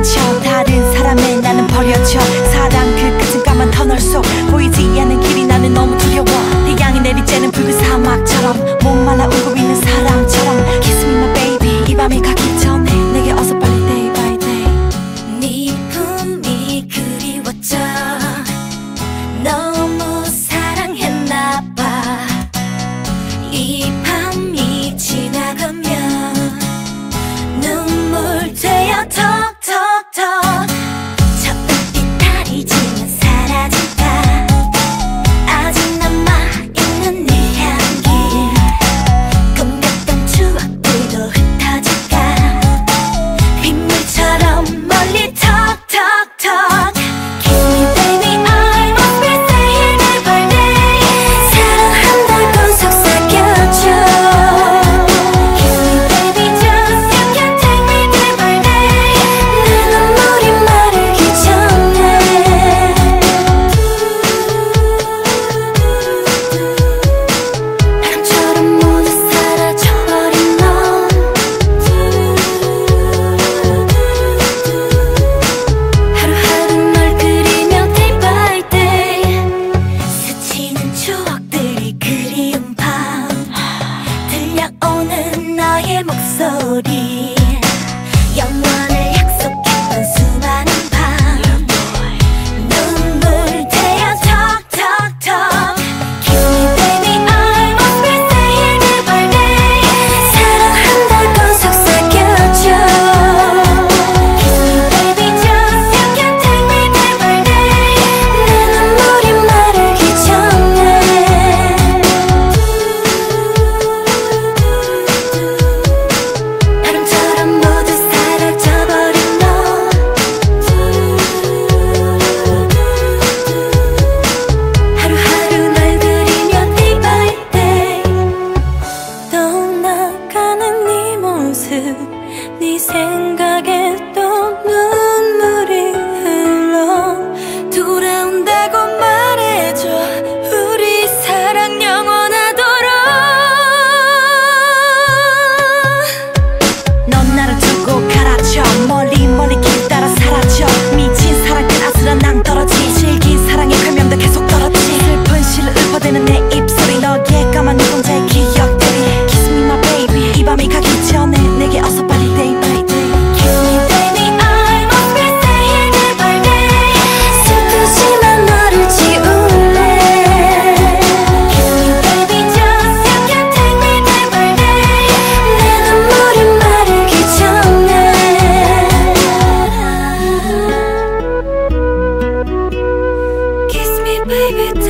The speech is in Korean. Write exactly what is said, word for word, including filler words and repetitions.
상처 다른 사람의 나는 버려져 사랑 그 끝은 까만 터널 속 보이지 않는 길이 나는 너무 두려워 태양이 내리쬐는 붉은 사막처럼 목말라 울고 있는 사람처럼 Kiss me my baby 이 밤이 가기 전에 내게 어서 빨리 day by day 네 품이 그리웠죠 너무 사랑했나봐 이 밤이 지나가면 눈물 되어 톡톡톡 저 빛 달이 지면 사라질까 아직 남아있는 네 향기 꿈같던 추억들도 흩어질까 빗물처럼 멀리 톡톡톡 Kiss me baby I must be saying every day 사랑한다고 속삭여줘 Kiss me baby just you can take me day by day 내 눈물이 마르기 전에 바람처럼 모두 사라져버린 너 하루하루 널 그리며 day by day 스치는 추억들이 그리운 밤 들려오는 너의 목소리 영원을 약속했던 수많은 밤 눈물 되어 톡톡톡 Kiss me baby I must be saying every day 사랑한다고 속삭여줘 Kiss me baby just you can take me day by day 내 눈물이 마르기 전에 바람처럼 모두 사라져버린 너 하루하루 널 그리며 day by day 떠나가는 네 모습 네 생각에 또 눈물이 흘러 돌아온다고 말해줘 우리 사랑 영원하도록 넌 나를 두고 가라쳐 멀리 멀리 길 따라 사라져 미친 사랑 끝 아슬한 낭떠러지 질긴 사랑의 별명도 계속 떨어지 슬픈 시를 읊어대는 내 입술이 너의 까만 눈동자의 기억들이 Kiss me my baby 이 밤이 가기 전에 내게 어서 빨리 day by day Kiss me baby I must be saying every day 슬프지만 너를 지울래 Kiss me baby just you can take me day by day 내 눈물이 마르기 전에 Kiss me baby